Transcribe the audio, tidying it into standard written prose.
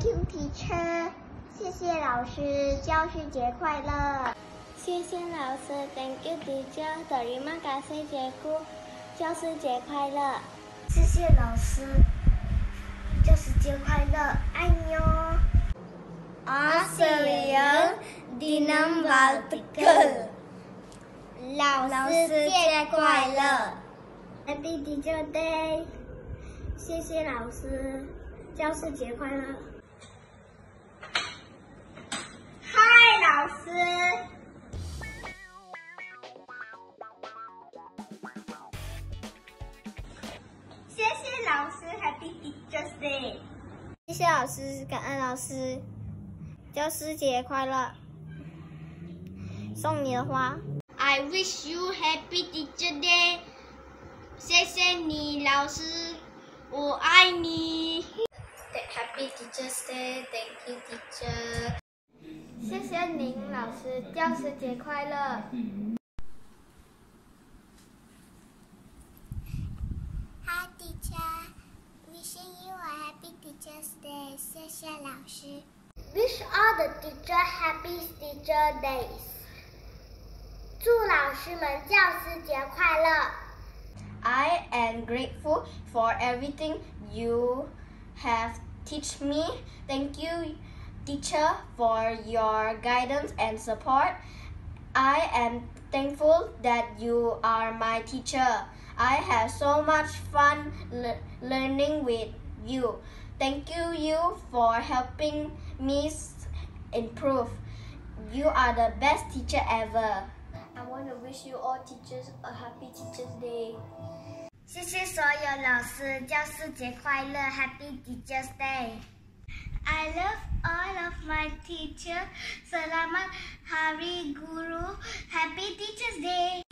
you, teacher。谢谢老师，教师节快乐。 谢谢老师 ，Thank you, teacher。Terima kasih, cikgu。教师节快乐。 谢谢老师，教师节快乐，爱你哦。 Australian Dinam Baltical。老师节快乐 ，Happy Teacher Day。谢谢老师，教师节快乐。嗨，老师。谢谢老师 ，Happy Teacher's Day。 谢谢老师，感恩老师，教师节快乐。送你的花。I wish you Happy Teacher Day。谢谢你，老师，我爱你。Happy Teacher's Day, thank you, teacher。谢谢您，老师，教师节快乐。 Hi, teacher. Wishing you a happy Teacher's Day. 谢谢老师。Wish all the teacher happy Teacher Days. 祝老师们教师节快乐。 I am grateful for everything you have taught me. Thank you, teacher, for your guidance and support. I am thankful that you are my teacher. I have so much fun learning with you. Thank you for helping me improve. You are the best teacher ever. I want to wish you all teachers a happy Teacher's Day. 谢谢所有老师，教师节快乐 ，Happy Teacher's Day. I love all of my teachers. Selamat Hari Guru. Happy Teacher's Day.